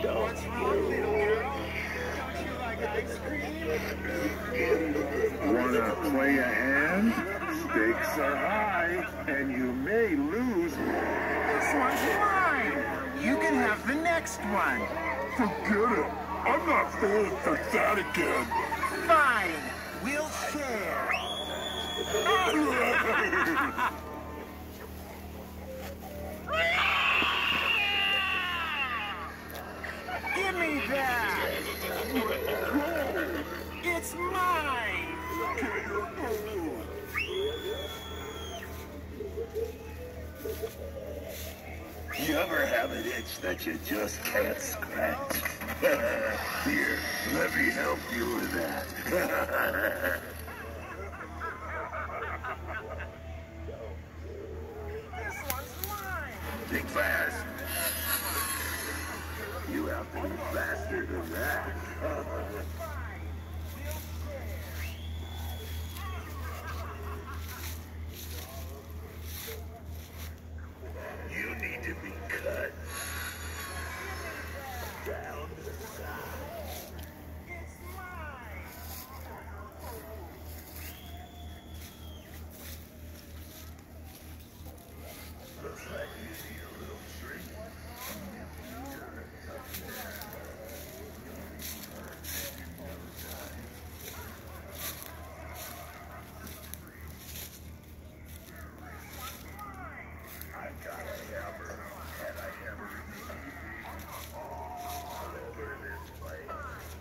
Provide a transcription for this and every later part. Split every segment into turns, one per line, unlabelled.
What's wrong, little girl? Don't you like ice cream?
Wanna play a hand? Stakes are high, and you may lose.
This one's mine. You can have the next one.
Forget it. I'm not falling for that again.
Fine. We'll share. Give me that! It's mine!
You ever have an itch that you just can't scratch? Here, let me help you with that.
This one's mine!
Think fast. You have to be faster than that. You need to be cut down the side.
It's mine!
Looks like you need a little treat. I've got a hammer, and I ever all over this place.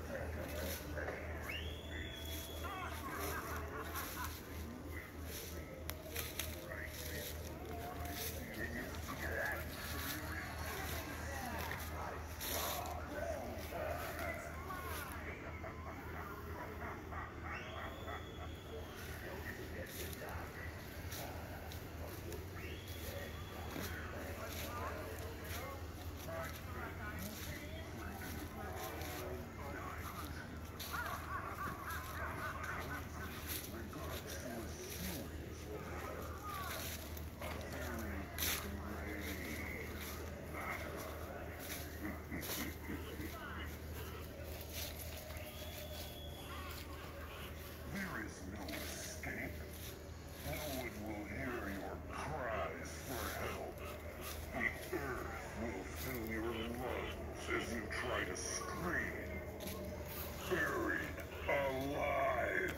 Can you see that? There is no escape. No one will hear your cries for help. The earth will fill your lungs as you try to scream. Buried alive.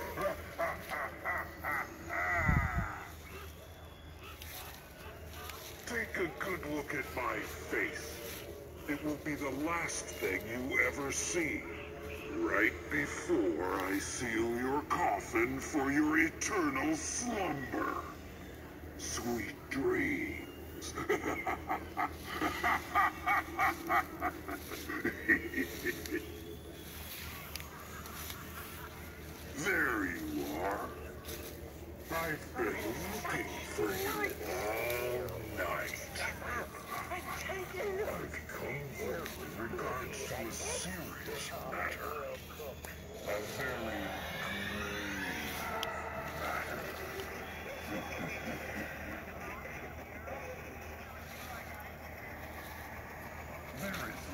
Take a good look at my face. It will be the last thing you ever see. Right before I seal your coffin for your eternal slumber. Sweet dreams. There you are. I've been looking for you all night. I've come here with regards to a serious matter. A very grave matter. There is